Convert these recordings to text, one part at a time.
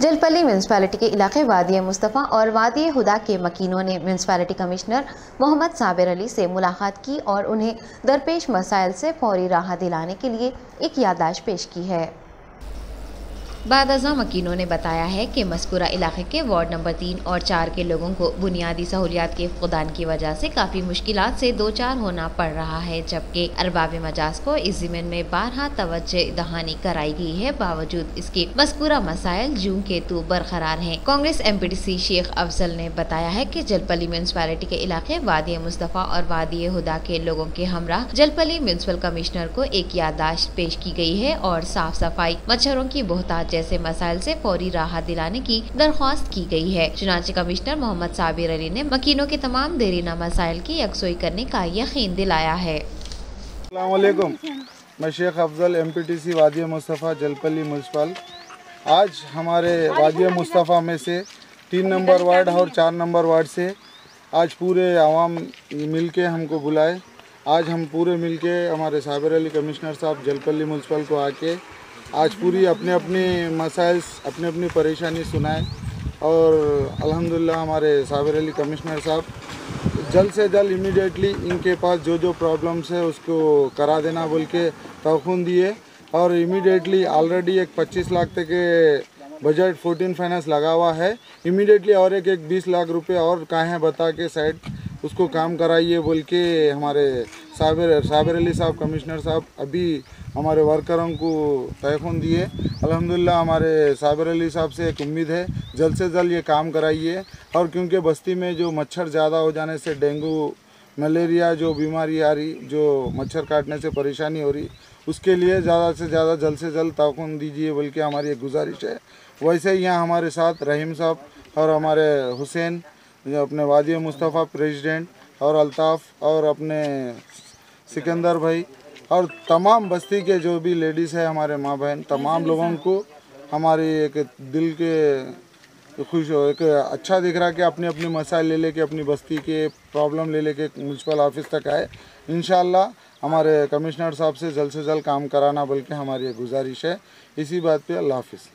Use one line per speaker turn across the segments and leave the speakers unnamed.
जलपली municipality के इलाके वादी मुस्तफ़ा और वादी हुदा के मकीनों ने म्यूनसिपैलिटी कमिश्नर मोहम्मद साबिर अली से मुलाकात की और उन्हें दरपेश मसाइल से फौरी राहत दिलाने के लिए एक याददाश्त पेश की है। बादअज़ां मकीनों ने बताया है कि मज़कूरा इलाके के वार्ड नंबर 3 और 4 के लोगों को बुनियादी सहूलियात के फुक़दान की वजह से काफ़ी मुश्किलात से दो चार होना पड़ रहा है, जबकि अरबाब मजाज को इस ज़िम्न में बारहा तवज्जो दहानी कराई गई है। बावजूद इसके मज़कूरा मसाइल जूं के तू बरकरार हैं। कांग्रेस MPDC शेख अफजल ने बताया है कि जलपली म्यूनसिपैलिटी के इलाके वादी मुस्तफ़ा और वादी हुदा के लोगों के हमरा जलपली म्यूनसिपल कमिश्नर को एक याददाश्त पेश की गई है और साफ सफाई, मच्छरों की बहुतायत जैसे मसाइल से फौरी राहत दिलाने की दरख्वास्त की गई है। चुनांचे कमिश्नर मोहम्मद साबिर अली ने मकीनों के तमाम देरीना मसाइल की यकसोई करने का यकीन दिलाया है।
अस्सलाम वालेकुम, मैं शेख अफजल MPDC वादी मुस्तफ़ा जलपली म्यूनसिपल। आज हमारे वादी मुस्तफ़ा में से 3 नंबर वार्ड और 4 नंबर वार्ड से आज पूरे आवाम मिल के हमको बुलाए। आज हम पूरे मिल के हमारे साबिर अली कमिश्नर साहब जलपली म्यूनसिपल को आके आज पूरी अपने अपने मसाइल, अपनी अपनी परेशानी सुनाए और अल्हम्दुलिल्लाह हमारे साबिर अली कमिश्नर साहब जल्द से जल्द इमीडिएटली इनके पास जो जो प्रॉब्लम्स है उसको करा देना बोल के तौख़ीन दिए और इमीडिएटली ऑलरेडी एक 25 लाख तक के बजट 14 फाइनेंस लगा हुआ है। इमीडिएटली और एक 20 लाख रुपए और कहाँ बता के साइड उसको काम कराइए बोल के हमारे साबिर अली साहब कमिश्नर साहब अभी हमारे वर्करों को तौख़ीन दिए। अल्हम्दुलिल्लाह हमारे साबिर अली साहब से एक उम्मीद है जल्द से जल्द ये काम कराइए और क्योंकि बस्ती में जो मच्छर ज़्यादा हो जाने से डेंगू, मलेरिया जो बीमारी आ रही, जो मच्छर काटने से परेशानी हो रही, उसके लिए ज़्यादा से ज़्यादा जल्द से जल्द तौख़ीन दीजिए बोल के हमारी एक गुजारिश है। वैसे ही यहाँ हमारे साथ रहीम साहब और हमारे हुसैन जो अपने वादी मुस्तफ़ा प्रेसिडेंट और अल्ताफ़ और अपने सिकंदर भाई और तमाम बस्ती के जो भी लेडीज़ है, हमारे माँ बहन, तमाम लोगों को हमारी एक दिल के खुश हो, एक अच्छा दिख रहा है कि अपनी अपनी मसाइल ले लेके अपनी बस्ती के प्रॉब्लम ले लेके म्यूनसिपल ऑफिस तक आए। इंशाल्लाह हमारे कमिश्नर साहब से जल्द काम कराना बोल के हमारी एक गुजारिश है। इसी बात पे अल्लाह हाफिज़।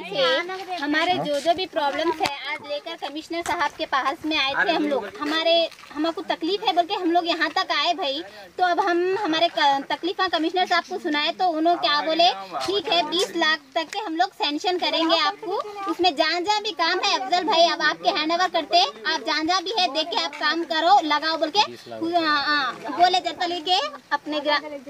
हमारे जो भी प्रॉब्लम्स है आज लेकर कमिश्नर साहब के पास में आए थे हम लोग। हमको तकलीफ है बोल के हम लोग यहाँ तक आए भाई। तो अब हम हमारे तकलीफा कमिश्नर साहब को सुनाए तो उन्होंने क्या बोले, ठीक है 20 लाख तक के हम लोग सैंक्शन करेंगे आपको, उसमें जहाँ भी काम है अफजल भाई अब आपके हैंड ओवर करते, आप जहाँ भी है देख के आप काम करो लगाओ बोल के बोले जलपली के अपने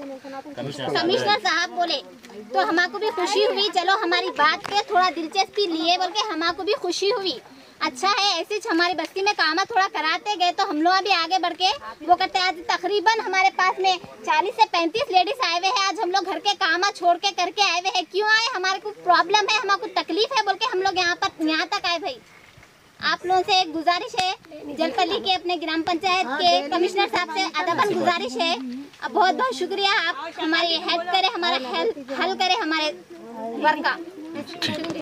कमिश्नर साहब बोले। तो हमको भी खुशी हुई, चलो हमारी बात पे थोड़ा दिलचस्पी लिए बोल के हमको भी खुशी हुई। अच्छा है ऐसे हमारी बस्ती में काम थोड़ा कराते गए तो हम लोग भी आगे बढ़ के वो करते। आज तकरीबन हमारे पास में 40 से 35 लेडीज आए हुए हैं। आज हम लोग घर के काम छोड़ के करके आए हुए हैं। क्यों आए, हमारे को प्रॉब्लम है, हमको तकलीफ है बोल के हम लोग यहाँ तक आए भाई। आप लोगों से एक गुजारिश है, जलपली के अपने ग्राम पंचायत के कमिश्नर साहब से अदबन गुजारिश है, बहुत बहुत शुक्रिया, आप हमारी हेल्प करें, हमारा हल करें हमारे वर्क का।